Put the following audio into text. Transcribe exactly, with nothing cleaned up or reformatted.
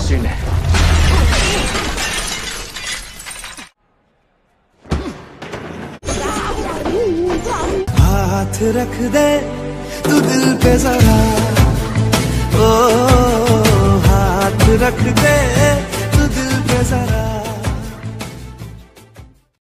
Scene है। हाथ रख दे तू दिल पे जरा, ओ हाथ रख दे